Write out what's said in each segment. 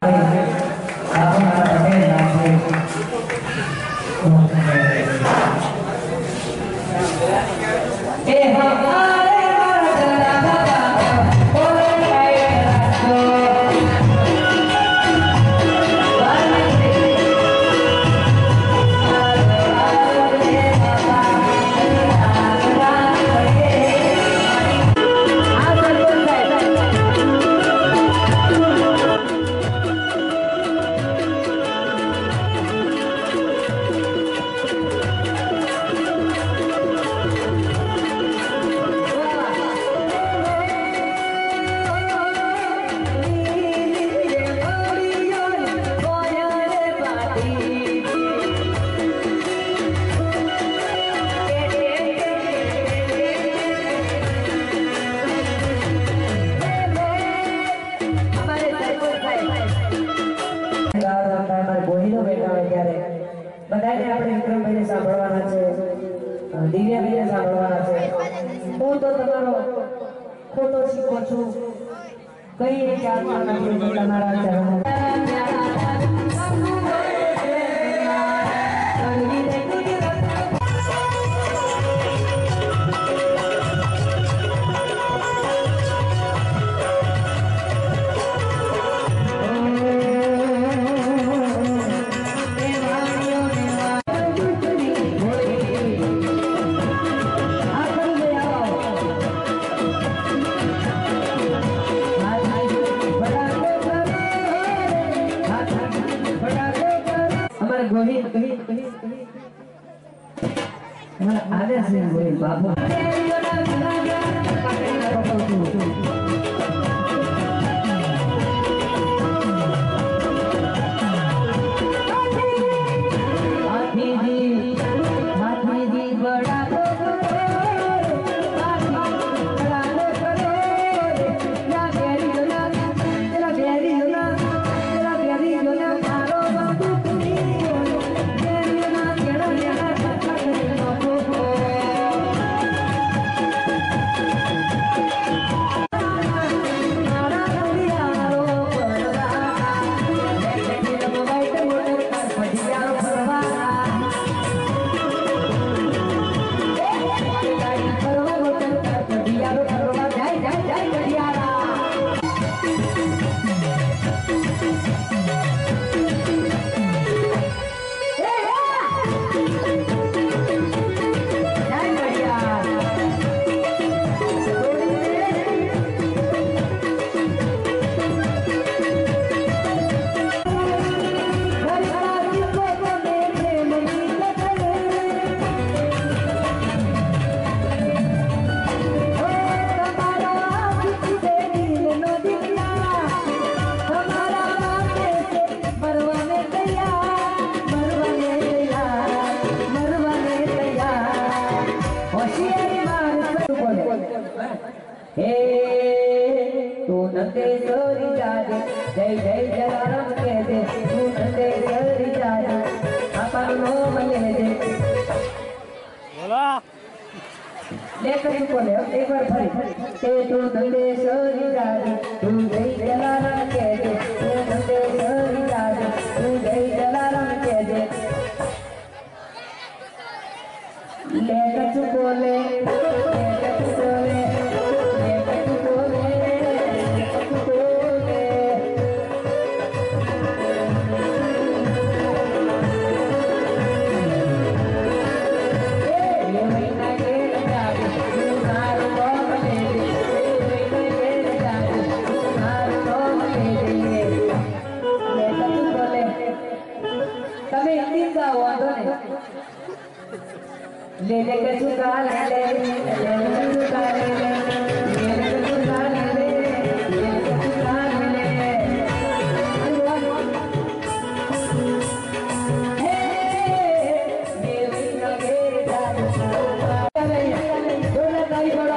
બધાને આપણે વિક્રમભાઈને સાંભળવાના છે, દિવ્યાભાઈને સાંભળવાના છે. હું તો તમારો ખોટો શીખો છું, કઈ ચાલમાં નથી તમારા ચરણો. आदेश बाबू तू नंदेश्वरी जादे जय जय जलाराम कह दे तू नंदेश्वरी जादे अपन नाम ले दे बोला लेकर तू बोले एक बार फरी के तू नंदेश्वरी जादे तू जय जलाराम कह दे तू नंदेश्वरी जादे तू जय जलाराम कह दे लेकर तू बोले ले ले के चुका ले ले चुका ले ले ले के चुका ले ले के चुका ले ले हे मेरी लगे जादू दोनों का ही बड़ा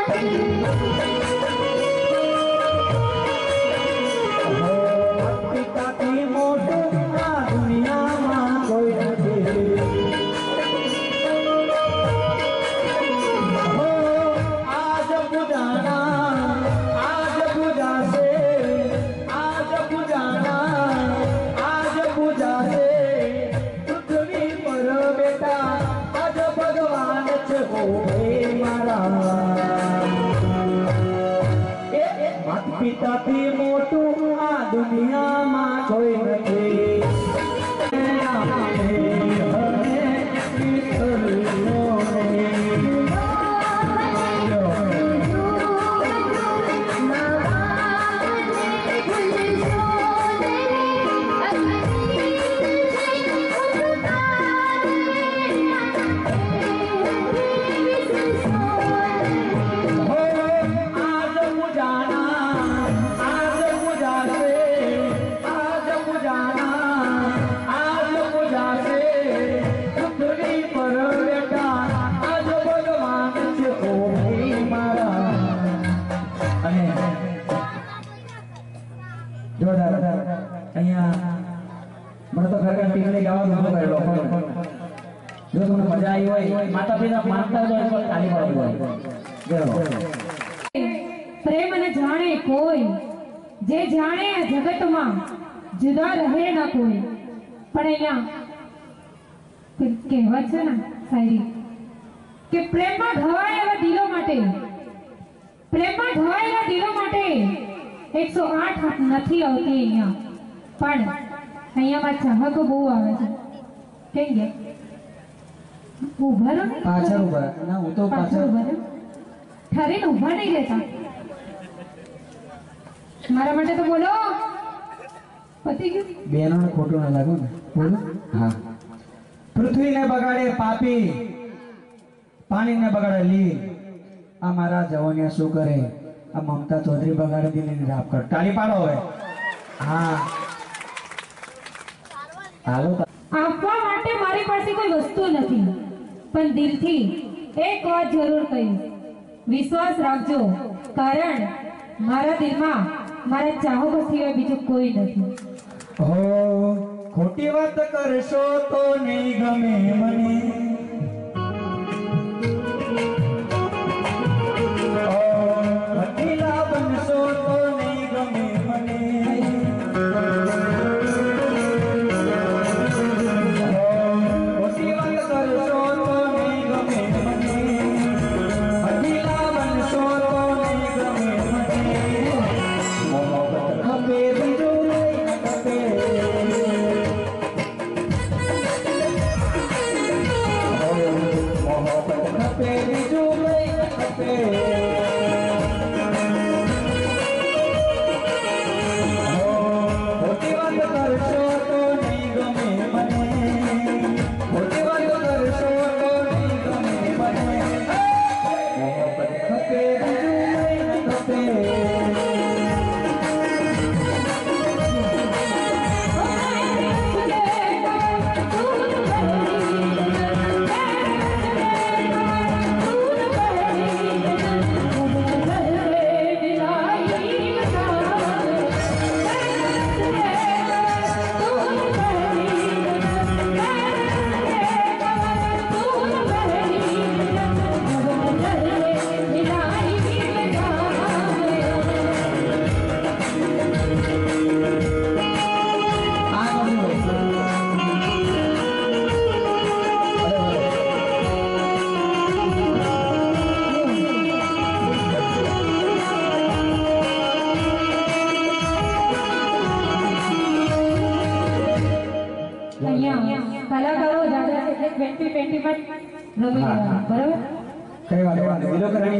પિતાથી મોટું આ દુનિયામાં કોઈ નથી મને તો ખરેખર ટીમને ગાવાનું ન કરેલો જો તમને મજા આવી હોય માતા પિતા માનતા હોય તો તાળી પાડવું હોય પ્રેમ અને જાણે કોઈ જે જાણે આ જગતમાં જુદા રહે ના કોઈ પણ અહીંયા કહેવત છે ને શાયરી કે પ્રેમમાં ઢવાયેલા દિલો માટે પ્રેમમાં ઢવાયેલા દિલો માટે 108 નથી આવતી અહીંયા પણ અહીંયામાં ચાહકો બહુ આવે છે કેમ ગયા ઉભા રહો પાછળ ઉભા ના હું તો પાછળ ઉભા રહો ઠરીને ઉભા નહીં રહેતા મારા માટે તો બોલો પતિ ગયું બેનોને ખોટું ના લાગુ ને બોલો હા પૃથ્વીને બગાડે પાપી પાણીને બગાડે લી આ મારા જવાનિયા શું કરે આ મમતા ચૌધરી બગાડે દિલ્હીની રાપ કર તાળી પાડો હવે હા હાલો આપવા માટે મારી પાસે કોઈ વસ્તુ નથી પણ દિલથી એક વાત જરૂર કહીશ વિશ્વાસ રાખજો કારણ મારા દિલમાં મારા ચાહકો સિવાય બીજું કોઈ નથી હો ખોટી વાત કરશો તો નહીં ગમે મને વકીલા બનશો તો નહીં ગમે મને ખોટી વાત કરશો તો નહીં ગમે મને વકીલા બનશો તો નહીં ગમે મને મોહબ્બત ખપે બીજું નહીં ખપે મોહબ્બત ખપે બીજું નહીં ખપે ખોટી વાત કરશો તો નહીં ગમે મને ખોટી વાત કરશો તો નહીં ગમે મને મોહબ્બત ખપે બીજું નહીં ખપે કલાકારો જાજા એટલે 2020 માં રમી લેવાનું બરાબર કઈ વાત વિલો કરવાની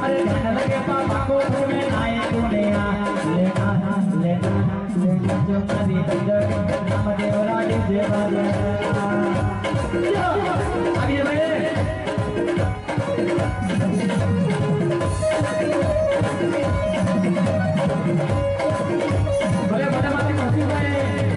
अरे ध्यान लगे पापा को में आए तूने लेना जो कभी नाम देवराज देवालय अभी बोले बड़ा माती मौसी भाई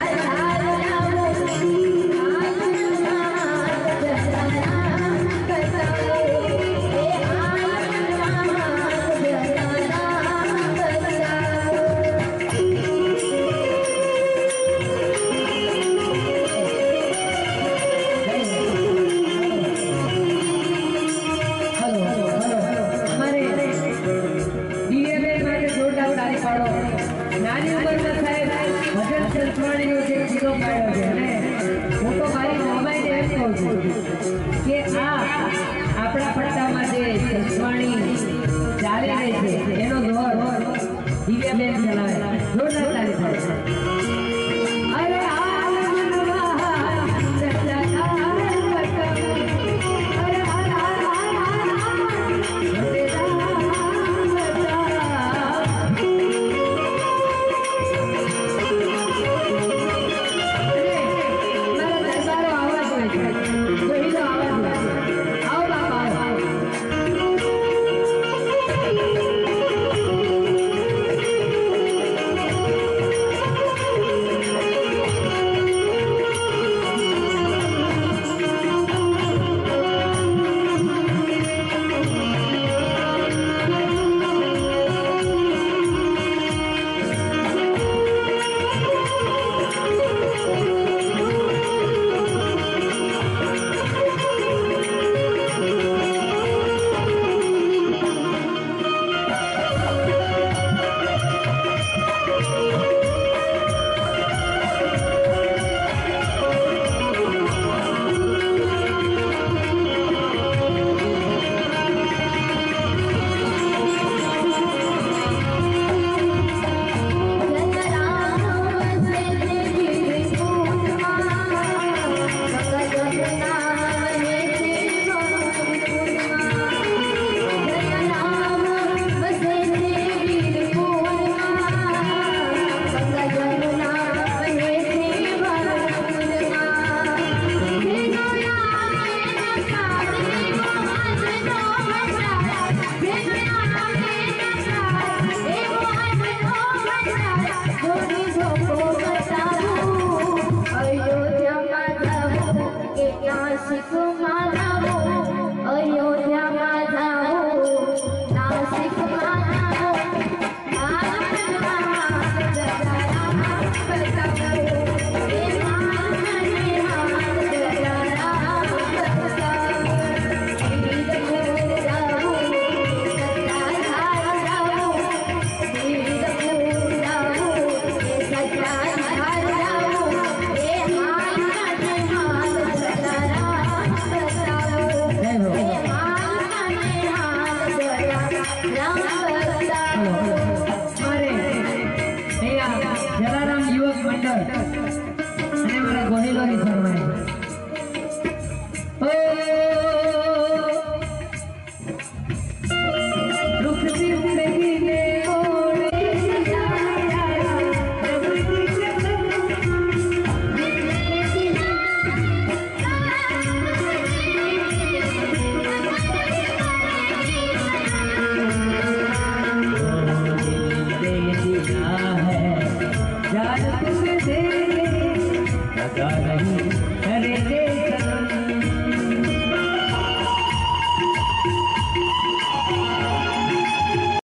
નાની ઉંમરમાં સાહેબ ભજન સંસ્મરણીનો જે ચીજો પાડ્યો છે અને હું તો મારી મામાઈને એમ કહું છું કે આ આપણા પટ્ટામાં જે સંસ્મરણી ચાલી રહી છે એનો દોર દિવ્યાબેન ચલાવે જોરદાર ચાલી થાય છે અરે अरे